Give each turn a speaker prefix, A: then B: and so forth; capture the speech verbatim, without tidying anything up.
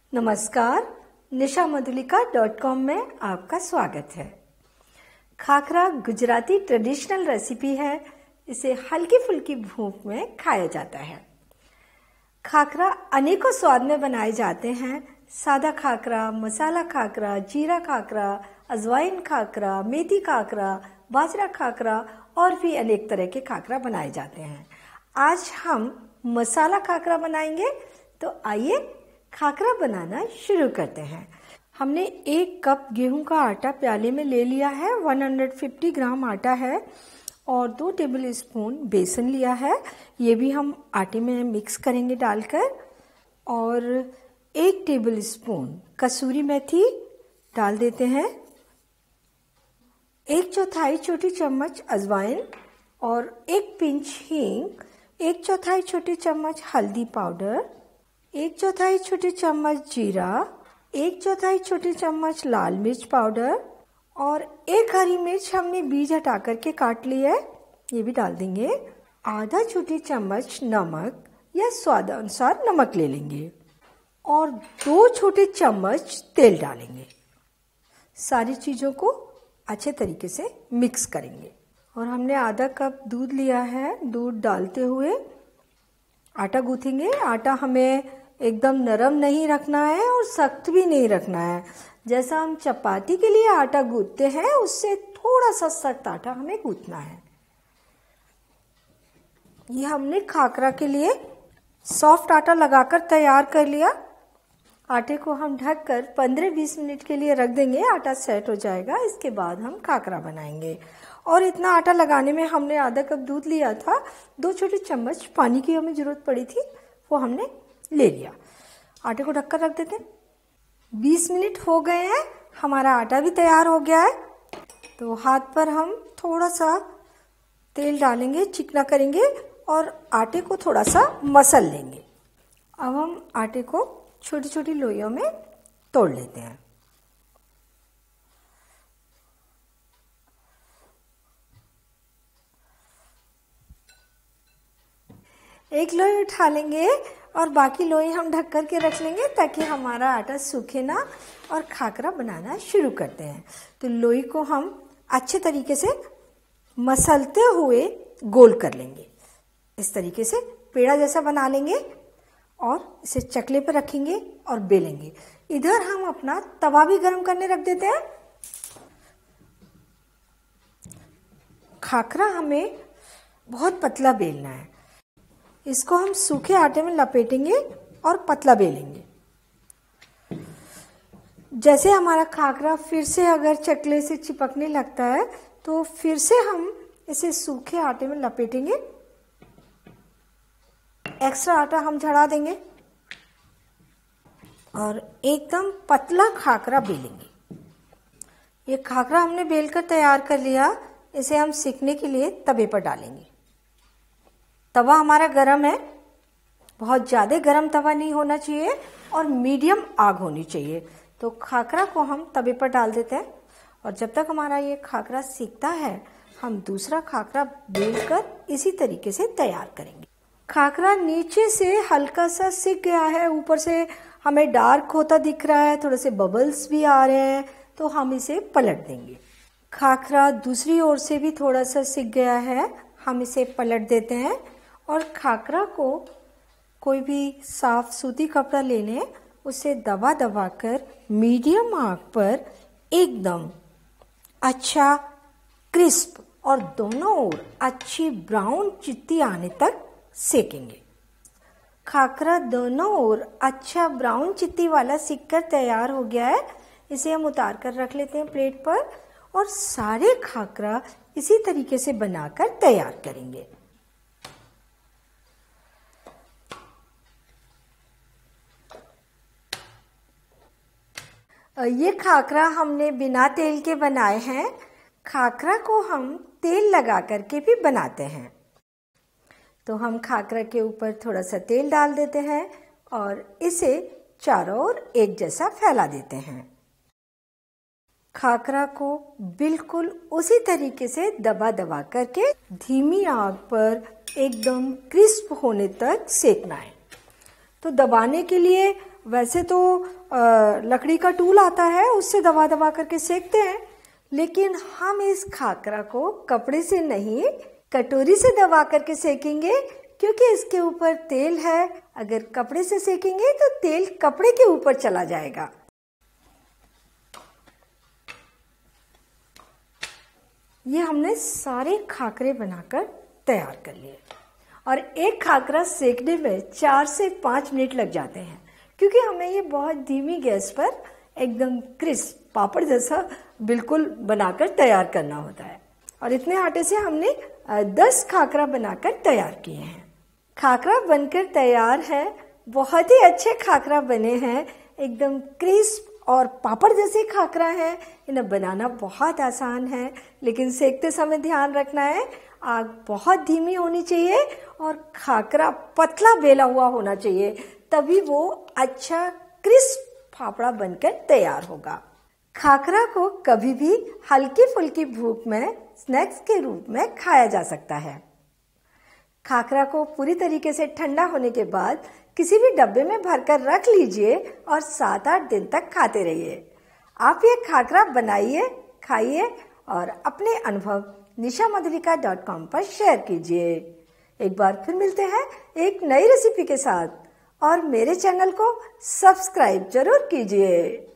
A: नमस्कार, निशा Madhulika dot com में आपका स्वागत है। खाखरा गुजराती ट्रेडिशनल रेसिपी है। इसे हल्की फुल्की भूख में खाया जाता है। खाखरा अनेकों स्वाद में बनाए जाते हैं। सादा खाखरा, मसाला खाखरा, जीरा खाखरा, अजवाइन खाखरा, मेथी खाखरा, बाजरा खाखरा और भी अनेक तरह के खाखरा बनाए जाते हैं। आज हम मसाला खाखरा बनाएंगे, तो आइए खाखरा बनाना शुरू करते हैं। हमने एक कप गेहूं का आटा प्याले में ले लिया है। एक सौ पचास ग्राम आटा है और दो टेबल स्पून बेसन लिया है। ये भी हम आटे में मिक्स करेंगे डालकर। और एक टेबल स्पून कसूरी मेथी डाल देते हैं। एक चौथाई छोटी चम्मच अजवाइन और एक पिंच हींग, एक चौथाई छोटी चम्मच हल्दी पाउडर, एक चौथाई छोटी चम्मच जीरा, एक चौथाई छोटी चम्मच लाल मिर्च पाउडर और एक हरी मिर्च हमने बीज हटा करके काट ली है, ये भी डाल देंगे। आधा छोटी चम्मच नमक या स्वाद अनुसार नमक ले लेंगे और दो छोटे चम्मच तेल डालेंगे। सारी चीज़ों को अच्छे तरीके से मिक्स करेंगे। और हमने आधा कप दूध लिया है। दूध डालते हुए आटा गूँथेंगे। आटा हमें एकदम नरम नहीं रखना है और सख्त भी नहीं रखना है। जैसा हम चपाती के लिए आटा गूँथते हैं, उससे थोड़ा सा सख्त आटा हमें गूँथना है। ये हमने खाखरा के लिए सॉफ्ट आटा लगाकर तैयार कर लिया। आटे को हम ढककर पंद्रह बीस मिनट के लिए रख देंगे। आटा सेट हो जाएगा। इसके बाद हम खाखरा बनाएंगे। और इतना आटा लगाने में हमने आधा कप दूध लिया था। दो छोटे चम्मच पानी की हमें ज़रूरत पड़ी थी, वो हमने ले लिया। आटे को ढककर रख देते हैं। बीस मिनट हो गए हैं। हमारा आटा भी तैयार हो गया है। तो हाथ पर हम थोड़ा सा तेल डालेंगे, चिकना करेंगे और आटे को थोड़ा सा मसल लेंगे। अब हम आटे को छोटी छोटी लोइयों में तोड़ लेते हैं। एक लोई उठा लेंगे और बाकी लोई हम ढक कर के रख लेंगे, ताकि हमारा आटा सूखे ना। और खाखरा बनाना शुरू करते हैं। तो लोई को हम अच्छे तरीके से मसलते हुए गोल कर लेंगे। इस तरीके से पेड़ा जैसा बना लेंगे और इसे चकले पर रखेंगे और बेलेंगे। इधर हम अपना तवा भी गर्म करने रख देते हैं। खाखरा हमें बहुत पतला बेलना है। इसको हम सूखे आटे में लपेटेंगे और पतला बेलेंगे। जैसे हमारा खाखरा फिर से अगर चकले से चिपकने लगता है, तो फिर से हम इसे सूखे आटे में लपेटेंगे। एक्स्ट्रा आटा हम झड़ा देंगे और एकदम पतला खाखरा बेलेंगे। ये खाखरा हमने बेलकर तैयार कर लिया। इसे हम सेकने के लिए तवे पर डालेंगे। तवा हमारा गरम है। बहुत ज़्यादा गरम तवा नहीं होना चाहिए और मीडियम आग होनी चाहिए। तो खाखरा को हम तवे पर डाल देते हैं और जब तक हमारा ये खाखरा सीखता है, हम दूसरा खाखरा बेलकर इसी तरीके से तैयार करेंगे। खाखरा नीचे से हल्का सा सिक गया है, ऊपर से हमें डार्क होता दिख रहा है, थोड़े से बबल्स भी आ रहे हैं, तो हम इसे पलट देंगे। खाखरा दूसरी ओर से भी थोड़ा सा सिक गया है, हम इसे पलट देते हैं और खाखरा को कोई भी साफ सूती कपड़ा ले लें, उसे दबा दबा कर मीडियम आग पर एकदम अच्छा क्रिस्प और दोनों ओर अच्छी ब्राउन चित्ती आने तक सेकेंगे। खाखरा दोनों ओर अच्छा ब्राउन चित्ती वाला सिक कर तैयार हो गया है। इसे हम उतार कर रख लेते हैं प्लेट पर और सारे खाखरा इसी तरीके से बनाकर तैयार करेंगे। ये खाखरा हमने बिना तेल के बनाए हैं। खाखरा को हम तेल लगा करके भी बनाते हैं। तो हम खाखरा के ऊपर थोड़ा सा तेल डाल देते हैं और इसे चारों ओर एक जैसा फैला देते हैं। खाखरा को बिल्कुल उसी तरीके से दबा दबा करके धीमी आग पर एकदम क्रिस्प होने तक सेकना है। तो दबाने के लिए वैसे तो आ, लकड़ी का टूल आता है, उससे दबा दबा करके सेकते हैं, लेकिन हम इस खाकरा को कपड़े से नहीं कटोरी से दबा करके सेकेंगे, क्योंकि इसके ऊपर तेल है। अगर कपड़े से सेकेंगे तो तेल कपड़े के ऊपर चला जाएगा। ये हमने सारे खाकरे बनाकर तैयार कर लिए और एक खाकरा सेकने में चार से पाँच मिनट लग जाते हैं, क्योंकि हमें ये बहुत धीमी गैस पर एकदम क्रिस्प पापड़ जैसा बिल्कुल बनाकर तैयार करना होता है। और इतने आटे से हमने दस खाकरा बनाकर तैयार किए हैं। खाकरा बनकर तैयार है, बहुत ही अच्छे खाकरा बने हैं, एकदम क्रिस्प और पापड़ जैसे खाकरा है। इन्हें बनाना बहुत आसान है, लेकिन सेकते समय ध्यान रखना है आग बहुत धीमी होनी चाहिए और खाकरा पतला बेला हुआ होना चाहिए, तभी वो अच्छा क्रिस्प फाफड़ा बनकर तैयार होगा। खाकरा को कभी भी हल्की फुल्की भूख में स्नैक्स के रूप में खाया जा सकता है। खाकरा को पूरी तरीके से ठंडा होने के बाद किसी भी डब्बे में भरकर रख लीजिए और सात आठ दिन तक खाते रहिए। आप ये खाकरा बनाइए, खाइए और अपने अनुभव निशा मधुलिका डॉट कॉम पर शेयर कीजिए। एक बार फिर मिलते हैं एक नई रेसिपी के साथ और मेरे चैनल को सब्सक्राइब जरूर कीजिए।